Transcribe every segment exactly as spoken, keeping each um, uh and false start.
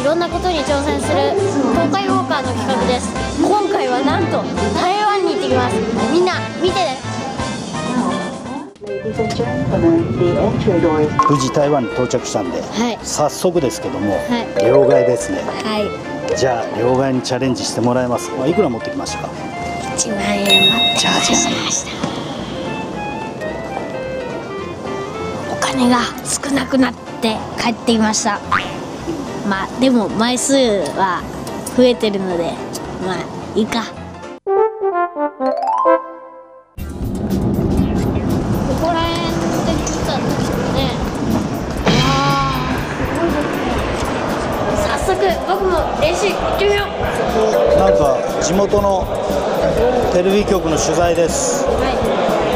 ろんなことに挑戦する東海ウォーカーの企画です。今回はなんと台湾に行ってきます。みんな見てね。 無事台湾に到着したんで、 はい、 早速ですけども、 はい、 両替ですね。 はい、 じゃあ両替にチャレンジしてもらえますか。いくら持ってきましたか。 いちまんえん持ってきました。お金が少なくなって帰っていました。まあでも枚数は増えてるのでまあいいか。ここら辺で来たんですよね。わあすごいですね。早速僕も練習行ってみよう。 なんか地元のテレビ局の取材です。 はい、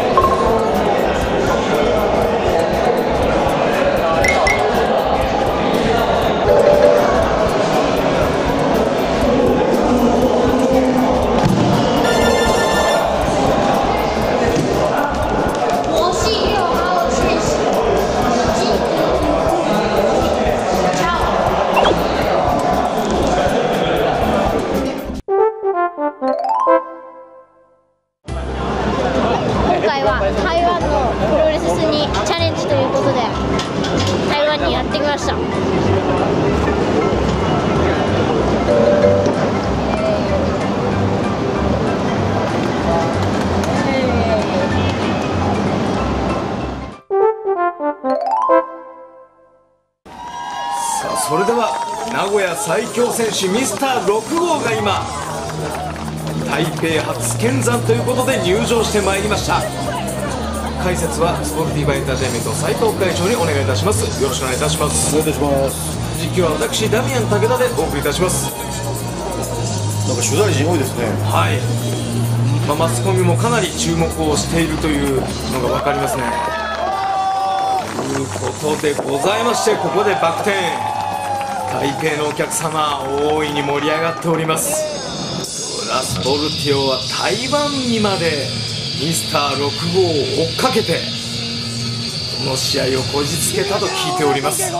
台湾のプロレスにチャレンジということで台湾にやってきました。 さあそれでは名古屋最強戦士ミスターろく号が今台北初見参ということで入場してまいりました。解説はスポルティーバエンターテインメント斉藤会長にお願いいたします。よろしくお願いいたします。 お願いいたします。 実況は私ダミアン武田でお送りいたします。 なんか取材陣多いですね。 はい、まあ、マスコミもかなり注目をしているというのが分かりますね。ということでございまして、ここでバク転、台北のお客様大いに盛り上がっております。ドラスポルティオは台湾にまでミスターろく号を追っかけてこの試合をこじつけたと聞いております。台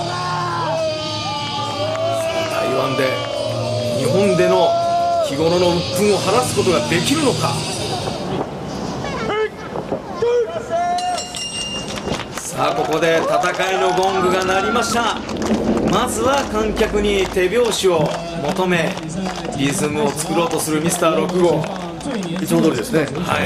湾で日本での日頃の鬱憤を晴らすことができるのか。さあここで戦いのゴングが鳴りました。まずは観客に手拍子を求めリズムを作ろうとするミスターろく号。 いつも通りですね。 はい、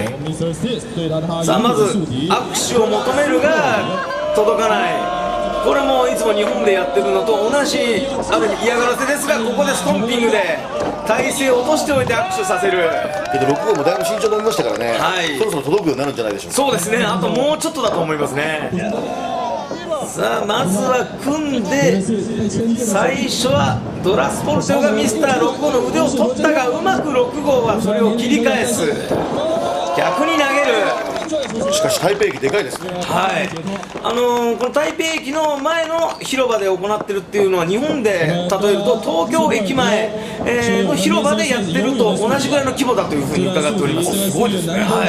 さあまず握手を求めるが届かない。これもいつも日本でやってるのと同じある意味嫌がらせですが、ここでストンピングで体勢を落としておいて握手させる。 けどろく号もだいぶ身長伸びましたからね、 はい、 そろそろ届くようになるんじゃないでしょうか。 そうですね、あともうちょっとだと思いますね。さあまずは組んで最初はドラスポルテオがミスターろく号の腕を取ったがうまくろく号はそれを切り返す。逆に投げる。 しかし台北駅でかいですね。 はい、あのー、この台北駅の前の広場で行ってるっていうのは日本で例えると東京駅前、えー、の広場でやってると同じぐらいの規模だというふうに伺っております。 すごいですね。 はい、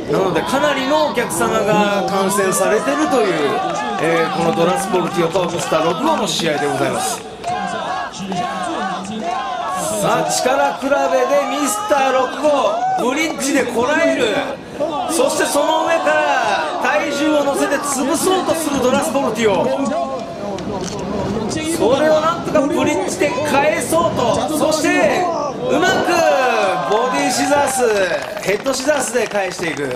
なのでかなりのお客様が観戦されてるという、えー、このドラスポルティオとミスターろく号の試合でございます。さあ力比べでミスターろく号ブリッジでこらえる。そしてその上から体重を乗せて潰そうとするドラスポルティオ。それをなんとかブリッジで返そうと、そしてうまくボディシザースヘッドシザースで返していく。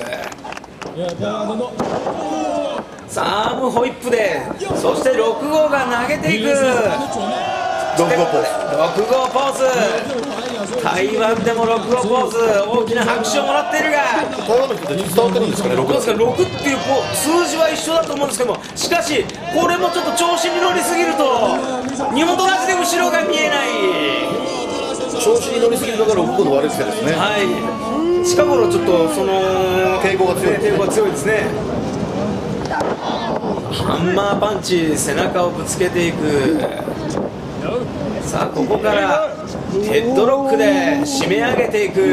さあアームホイップで、そしてろく号が投げていく。 ろく号ポーズ。 ろく号ポーズ。台湾でもろく号ポーズ、大きな拍手をもらっているが、 台湾の人たち伝わってるんですかね。ろくろくっていう数字は一緒だと思うんですけども、しかしこれもちょっと調子に乗りすぎると日本と同じで後ろが見えない。 調子に乗りすぎるのがろく号の悪い癖ですね。 はい、近頃ちょっとその抵抗が強いですね。 抵抗が強いですね。ハンマーパンチ、背中をぶつけていく。さあここからヘッドロックで締め上げていく。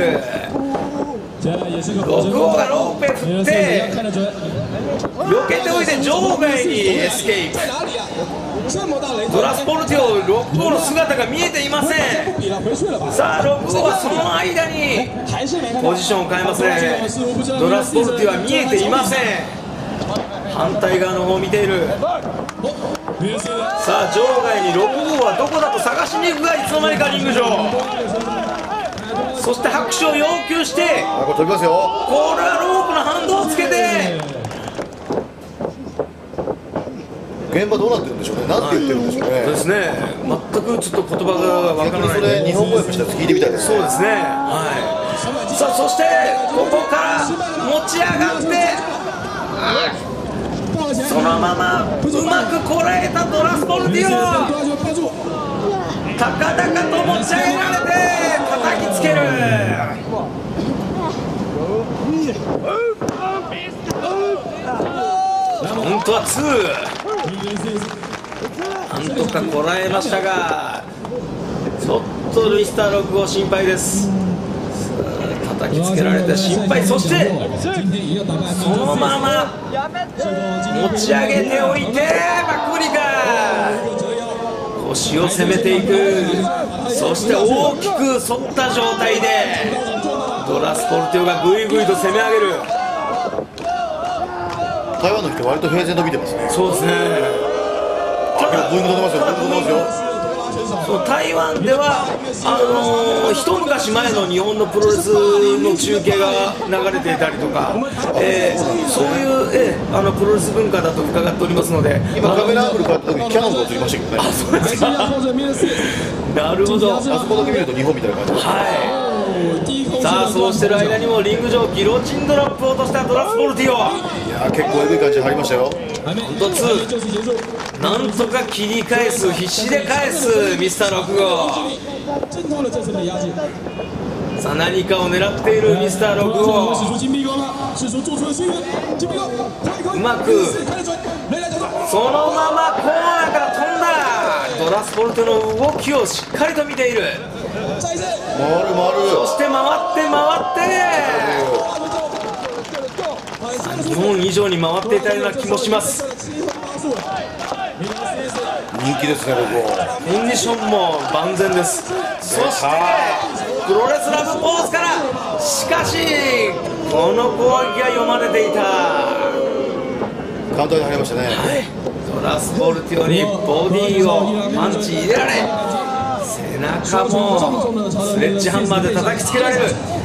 ろく号がロープへ振って避けておいて場外にエスケープ。 ドラスポルティオろく号の姿が見えていません。さあろく号はその間にポジションを変えますね。ドラスポルティオは見えていません。反対側の方を見ている。さあ場外にろく号はどこだと探しに行くが、いつの間にかリング上。そして拍手を要求して、 あ、これ飛びますよ。 これはロープの反動をつけて、 現場どうなってるんでしょうね。なんて言ってるんでしょうね。 そうですね、全くちょっと言葉がわからない。 それ日本語訳したやつ聞いてみたいですね。 そうですね、はい。さあそしてここから持ち上がって、そのままうまくこらえたドラスポルティオ、高々と持ち上げられて叩きつける。カウントはツー。なんとかこらえましたが、ちょっとルイスターろく号心配です。叩きつけられて心配。そしてそのまま持ち上げておいてバックブリカー、腰を攻めていく。そして大きく反った状態でドラスポルティオがぐいぐいと攻め上げる。 台湾の人割と平然と見てますね。 そうですね。 ただブーイング飛んでますよ。ブーイング飛んでますよ。 そう台湾ではあのー、一昔前の日本のプロレスの中継が流れていたりとか、えー、そういう、えー、あのプロレス文化だと伺っておりますので、 今カメラアングル変わった時にキャノンが映りましたけどね。 あ、そうですか。なるほど。 あそこだけ見ると日本みたいな感じです。 はい。さあそうしてる間にもリング上ギロチンドラップを落としたドラスポルティオ。 いやー結構エグい感じで入りましたよ。 カウントツー。なんとか切り返す、必死で返すミスターろく号。さあ何かを狙っているミスターろく号。うまくそのままコーナーから飛んだ。ドラスポルトの動きをしっかりと見ている。 回る回る。 そして回って回って日本以上に回っていたような気もします。 人気ですね、ろく号。 コンディションも万全です。そしてプロレスラブポーズから、しかしこの攻撃が読まれていた。 カウンターに入りましたね。はい、 ドラスポルティオにボディをパンチ入れられ、背中もスレッジハンマーで叩きつけられる。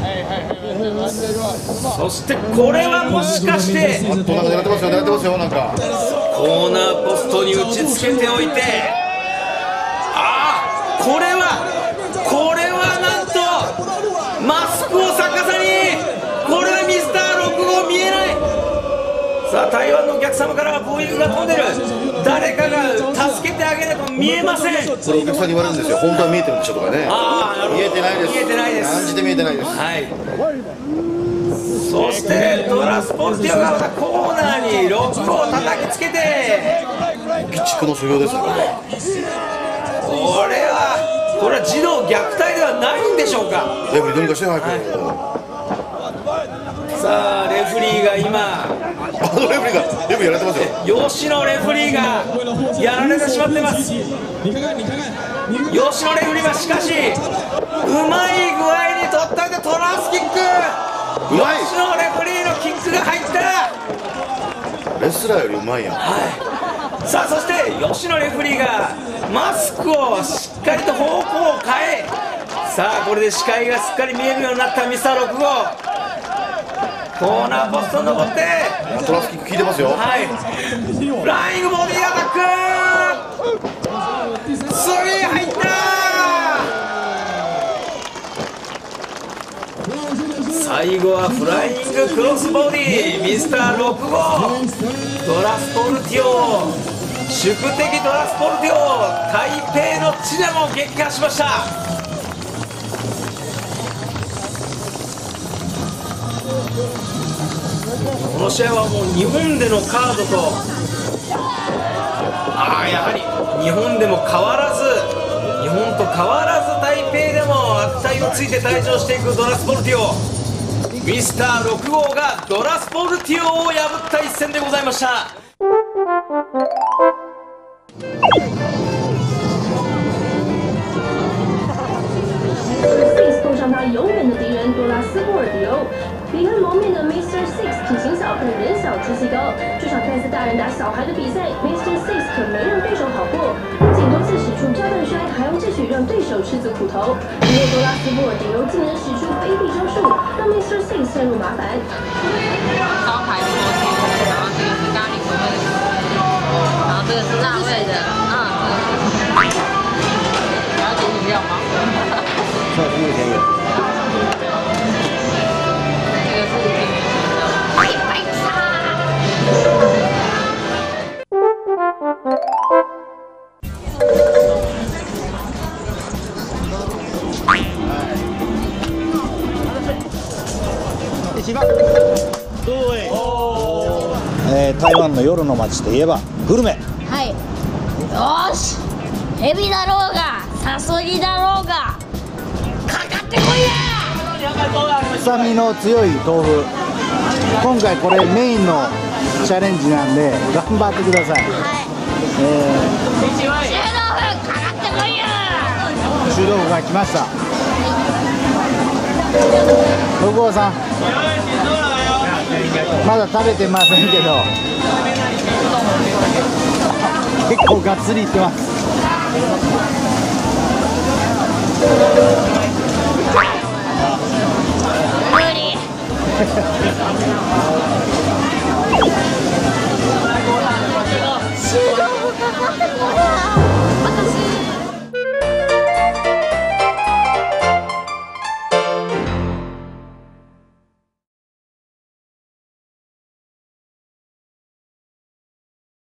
そしてこれはもしかしてあとなんか狙ってますよ、狙ってますよ。なんかコーナーポストに打ちつけておいて、ああこれはこれはなんとマスクを逆さに、これはミスターろく号見えない。さあ台湾のお客様からはブーイングが飛んでる。誰かが助けてあげないと見えません。 これお客さんに言われるんですよ。本当は見えてるんでしょとかね。 ああなるほど。 見えてないです。 見えてないです。 感じて見えてないです。 はい。そしてドラスポルティオがまたコーナーにろく号を叩きつけて、 鬼畜の所業ですね。 これはこれは児童虐待ではないんでしょうか。 レフリーどうにかして早く。 さあレフリーが今、 あのレフリーがレフリーやられてますよ。 吉野レフリーがやられてしまってます。吉野レフリーはしかしうまい具合に取ったでトランスキック。 うまい。 吉野レフリーのキックが入った。 レスラーよりうまいやん。 はい。さあそして吉野レフリーがマスクをしっかりと方向を変え、さあこれで視界がすっかり見えるようになったミスターろく号。コーナーポストに登ってトランスキック効いてますよ。 はい、フライングボディアタック、スリー入った。最後はフライングクロスボディ、ミスターろく号ドラスポルティオ、宿敵ドラスポルティオ、台北の地でも撃破しました。この試合はもう日本でのカードと、ああやはり日本でも変わらず、日本と変わらず台北でも悪態をついて退場していくドラスポルティオ。ミスターろく号がドラスポルティオを破った一戦でございました。 Six 碰上他永远的敌人多拉斯波尔迪欧，离开蒙面的 mister Six 体型小，但人小志气高。这场看似大人打小孩的比赛 ，mister Six 可没让对手好过，不仅多次使出招半摔，还用智取让对手吃足苦头。不过多拉斯波尔迪欧竟然使出卑鄙招数，让 mister Six 陷入麻烦。 招牌锅贴，然后这个是咖喱口味的，然后这个是辣味的，啊，这个是。你要点饮料吗？ 这是一天有。 这个是一点点的。白白一番えー、台湾の夜の街といえばグルメ。 はい。よーし。ヘビだろうが、サソリだろうが、かかってこいや。 臭みの強い豆腐。今回これメインのチャレンジなんで頑張ってください。 はい。 えシュー豆腐かかってこいや。 ー、臭豆腐が来ました。六郷さん、まだ食べてませんけど結構がっつりいってます。